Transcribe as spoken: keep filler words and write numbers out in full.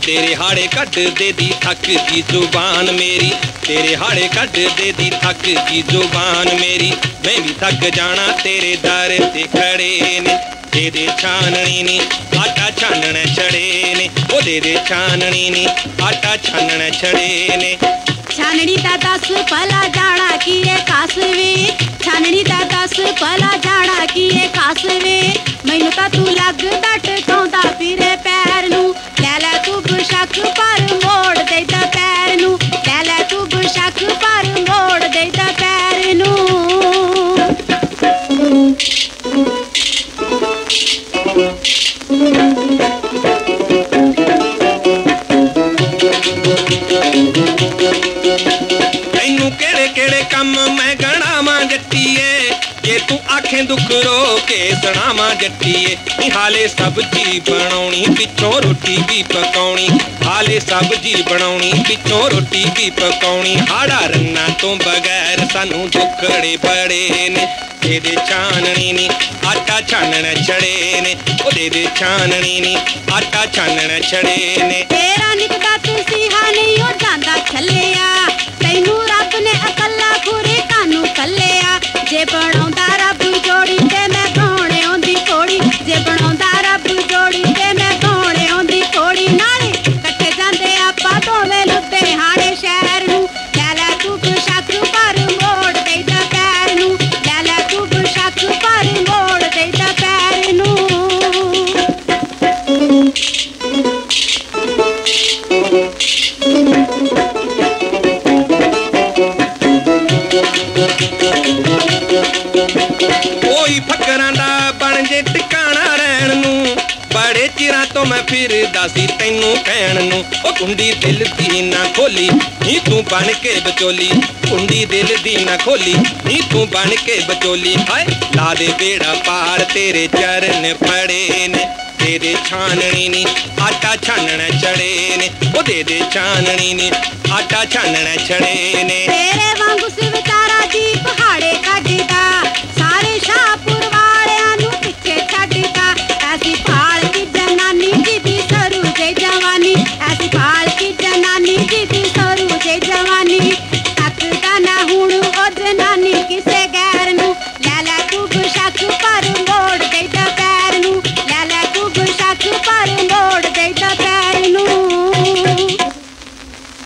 तेरे हाड़े कट दे दी थक दी जुबान मेरी, तेरे हाड़े कट दे दी थक दी जुबान मेरी। मैं भी थक जाना तेरे दर ते खड़े ने, दे दे छाननी नी आटा छानने छड़े ने, ओ दे दे छाननी नी आटा छानने छड़े ने। छाननी दा दस भला जाना किए खास वे, छाननी दा दस भला जाना किए खास वे। मैनू तां तू लगदा टकाउंदा फिरे पैर नू, लै लै तू बेशक पर मोड़ देदा पैर नू, लै लै तू बेशक पर मोड़ देदा पैर नू। तैनू केड़े केड़े कम मैं गणावां जट्टीए, जे तू आखें दुख रो के सुणावां जट्टीए। हाले सब्जी बनाउणी पिछों रोटी भी पकाउणी, हाले सब्जी बनाउणी पिछों रोटी भी पकाउणी। हाड़ा रन्ना तो बगैर सानू दुखड़े बड़े ने, दे दे छाननी नी आटा छानने छड़े ने, ओ दे दे छाननी नी आटा छानने छड़े ने। तेरा निकदा तू सीहा नहीं हो जांदा छल्लिया, तैनू रब ने अकल्ला खुरे कानू कल्लिया। जे बनाउंदा रब जोड़ी ते मैं गाउने औंदी घोड़ी, जे बनाउंदा रब जोड़ी ते मैं गाउने औंदी घोड़ी। नाले कट्ठे जांदे आपां दोवें लुधियाणे शहर नू, लै लै तू बेशक पर मोड़ देदा पैर नू, लै लै तू बेशक पर मोड़ देदा पैर नू। कोई फकरां दा बन जे टिकाणा रहण नू, बड़े चिरां तो मैं फिरदा सी तैनू कहण नू। ओ कुंडी दिल दी ना खोली नी तू बन के बचोली, कुंडी दिल दी ना खोली नी तू बन के बचोली। हाय ला दे बेड़ा पार तेरे चरण फड़े ने, दे दे छाननी नी आटा छानने छड़े ने, ओ दे दे छाननी नी आटा छानने छड़े ने। तेरे वांगू सिवतारा जी पहाड़े कड्डदा, सारे शाहपुर वालियां नू पिछे छड्डदा। ऐसी फाल की जनानी जी दी सरू जे जवानी, ऐसी फाल की जनानी जी दी सरू जे जवानी। तकदा ना हुण ओ जनानी किसे गैर नू, लै लै तू बेशक पर मोड़ देदा पैर नू, लै लै तू बेशक पर